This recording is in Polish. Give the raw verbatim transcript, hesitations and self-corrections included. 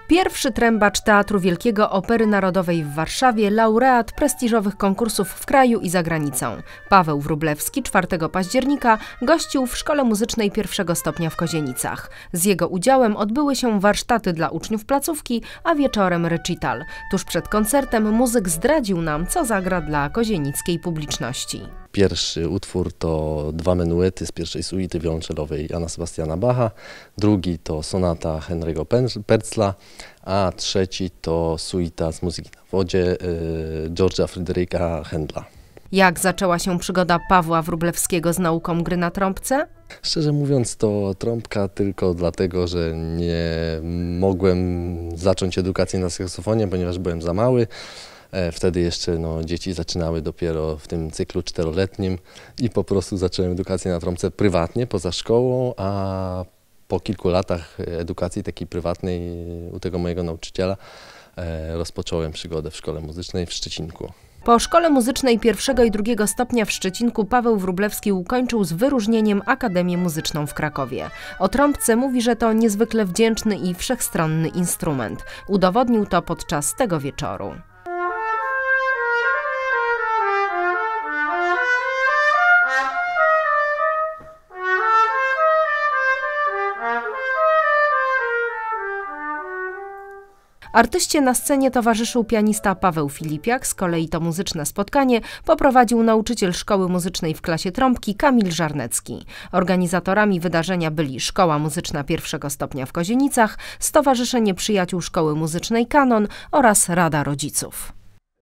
Pierwszy trębacz Teatru Wielkiego Opery Narodowej w Warszawie, laureat prestiżowych konkursów w kraju i za granicą. Paweł Wróblewski czwartego października gościł w Szkole Muzycznej pierwszego stopnia w Kozienicach. Z jego udziałem odbyły się warsztaty dla uczniów placówki, a wieczorem recital. Tuż przed koncertem muzyk zdradził nam, co zagra dla kozienickiej publiczności. Pierwszy utwór to dwa menuety z pierwszej suity wiolonczelowej Jana Sebastiana Bacha, drugi to sonata Henry'ego Percla, a trzeci to suita z muzyki na wodzie y, George'a Fryderyka Händla. Jak zaczęła się przygoda Pawła Wróblewskiego z nauką gry na trąbce? Szczerze mówiąc, to trąbka tylko dlatego, że nie mogłem zacząć edukacji na saksofonie, ponieważ byłem za mały. Wtedy jeszcze no, dzieci zaczynały dopiero w tym cyklu czteroletnim i po prostu zacząłem edukację na trąbce prywatnie, poza szkołą, a po kilku latach edukacji takiej prywatnej u tego mojego nauczyciela rozpocząłem przygodę w Szkole Muzycznej w Szczecinku. Po Szkole Muzycznej pierwszego i drugiego stopnia w Szczecinku Paweł Wróblewski ukończył z wyróżnieniem Akademię Muzyczną w Krakowie. O trąbce mówi, że to niezwykle wdzięczny i wszechstronny instrument. Udowodnił to podczas tego wieczoru. Artyście na scenie towarzyszył pianista Paweł Filipiak, z kolei to muzyczne spotkanie poprowadził nauczyciel Szkoły Muzycznej w klasie trąbki Kamil Żarnecki. Organizatorami wydarzenia byli Szkoła Muzyczna pierwszego stopnia w Kozienicach, Stowarzyszenie Przyjaciół Szkoły Muzycznej Kanon oraz Rada Rodziców.